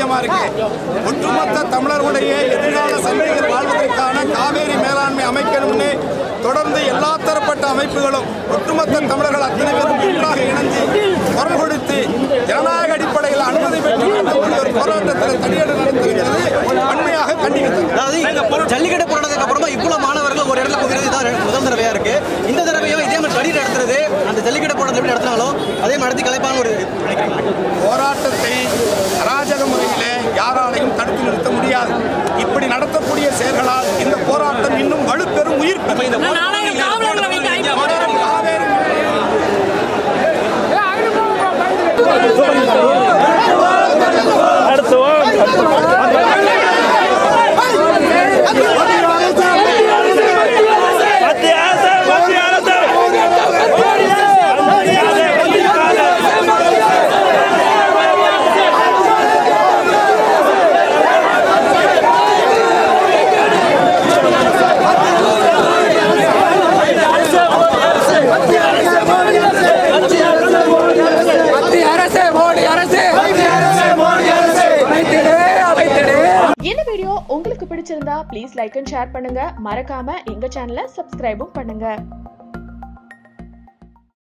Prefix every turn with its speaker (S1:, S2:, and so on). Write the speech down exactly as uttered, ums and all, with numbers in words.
S1: முக்கியமா இருக்கு. ஒட்டுமொத்த தமிழர்களுடைய எதிர்கால சந்ததிகள் வாழ்வதற்கான காவேரி மேலாண்மை அமைக்கணும்னு தொடர்ந்து எல்லா தரப்பட்ட அமைப்புகளும் ஒட்டுமொத்த தமிழர்கள் அத்தனை பேரும் ஒன்றாக இணைஞ்சு குரல் கொடுத்து ஜனநாயக அடிப்படையில் அனுமதி பெற்று நடத்தக்கூடிய ஒரு போராட்டத்தில் தனியீடு நடத்துகிறது வன்மையாக கண்டிக்கிறது.
S2: ஜல்லிக்கட்டு போராட்டத்துக்கு அப்புறமா இவ்வளவு மாணவர்கள் ஒரு இடத்துல குவிறது தான் முதல் தடவையா இருக்கு. இந்த தடவையும் இதே மாதிரி தடி நடத்துறது அந்த ஜல்லிக்கட்டு போராட்டம் எப்படி நடத்தினாலும் அதே மாதிரி நடத்தி கலைப்பான ஒரு
S1: போராட்டத்தை அராஜக முறையிலே யாராலையும் தடுத்து நிறுத்த முடியாது. இப்படி நடத்தக்கூடிய செயல்களால் இந்த போராட்டம் இன்னும் வலுப்பெறும் உயிர்
S3: உங்களுக்கு பிடிச்சிருந்தா ப்ளீஸ் லைக் அண்ட் ஷேர் பண்ணுங்க. மறக்காம எங்க சேனலை சப்ஸ்கிரைபும் பண்ணுங்க.